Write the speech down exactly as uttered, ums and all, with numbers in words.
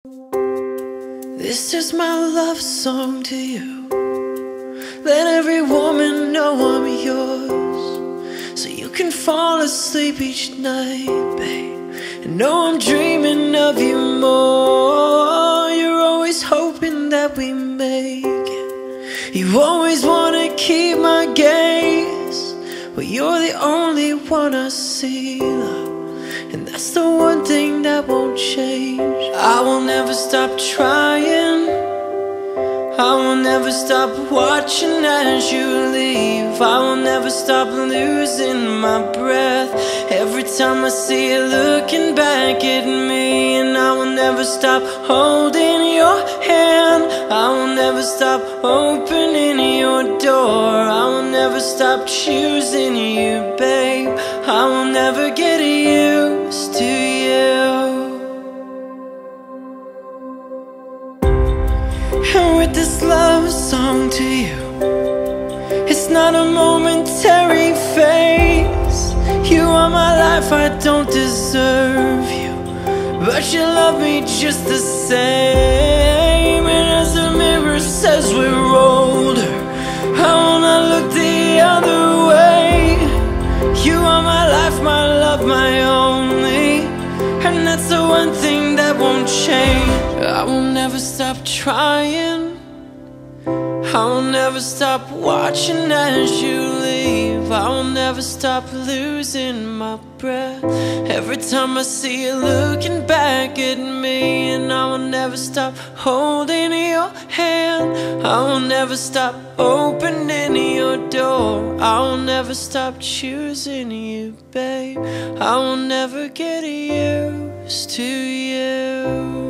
This is my love song to you. Let every woman know I'm yours, so you can fall asleep each night, babe, and know I'm dreaming of you more. You're always hoping that we make it. You always wanna keep my gaze, but you're the only one I see, love, and that's the one thing that won't change. I will never stop trying, I will never stop watching as you leave. I will never stop losing my breath every time I see you looking back at me. And I will never stop holding your hand, I will never stop opening your door. I will never stop choosing you, babe. I will never get used to you. And with this love song to you, it's not a momentary phase. You are my life, I don't deserve you, but you love me just the same. And as the mirror says we're older, I will not look the other way. You are my life, my love, my only, and that's the one thing that won't change. I will never stop trying, I will never stop watching as you leave. I will never stop losing my breath every time I see you looking back at me. And I will never stop holding your hand, I will never stop opening your door. I will never stop choosing you, babe. I will never get used to you.